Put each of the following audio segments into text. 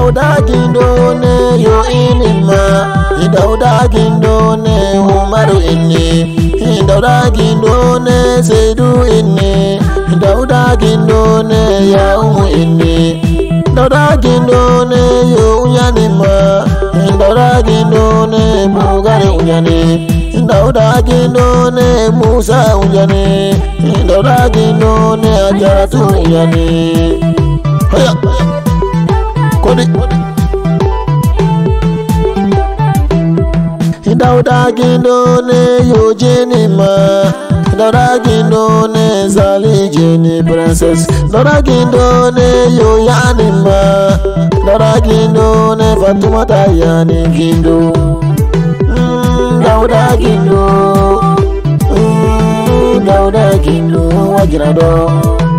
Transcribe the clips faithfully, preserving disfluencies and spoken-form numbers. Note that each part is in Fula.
Dauda Gindone yo inima, Dauda Gindone Umaru inni, Dauda Gindone Seydou inni, Dauda Gindone ya Umu inni, Dauda Gindone yo unyanima, Dauda Gindone Bugari unyani, Dauda Gindone Musa unyani, Dauda Gindone Ajaratu unyani. Hoya Kodi Dauda Gindone yo jenima, Dauda Gindone Zali Jeni princess, Dauda Gindone yo yanima, Dauda Gindone Fatumata yani Gindo. mm, Dauda Gindo, mm, Dauda Gindo wajirado.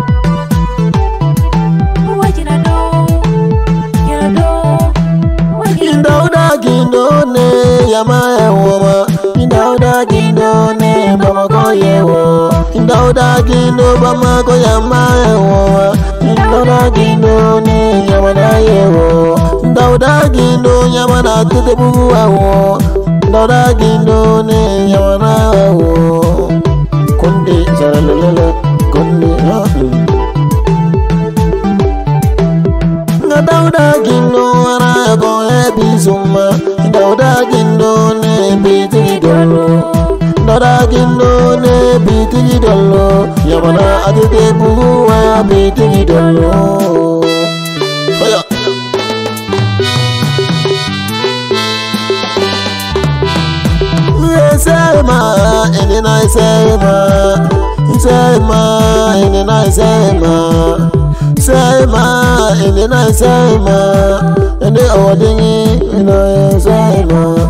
Dauda Gindone yama woma, Dauda Gindone bamako yewo, Dauda Gindo bamako yama woma, Dauda Gindone yamana yewo, Dauda Gindo yamana tetebu awo, Dauda Gindone yamana awo. Kundi zaralala kundi ha. Dauda Gindo ara ko ebi zuma, Dauda Gindone biti dolo, Dauda Gindone biti dolo, yamana adede buwa biti dolo. Hoya Selma, ene na Selma, Selma, ene na Selma. Selma, ene na Selma, ene awadingi, ene Selma.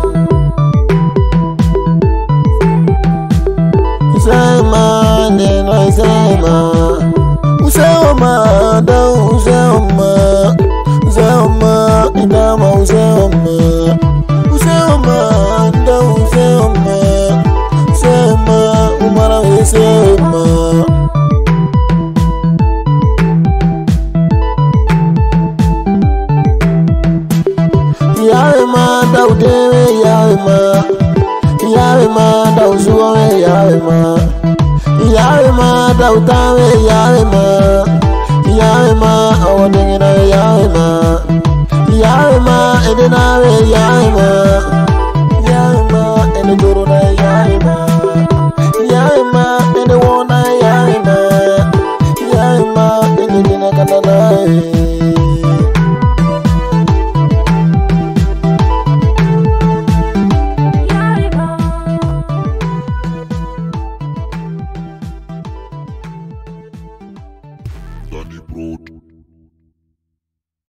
Selma, ene na Selma. Selma, da Selma, Selma, indama Selma. Selma, da Selma, Selma, umara Selma. Yarima Daudewe Yarima, Yarima Dauzuwe Yarima, Yarima Dautawe Yarima, Yarima Awadingina Yarima, Yarima Edinawe Yarima, Yarima Eduruna Yarima, Yarima Edwona Yarima, Yarima Edina Kanana. Danny Broad.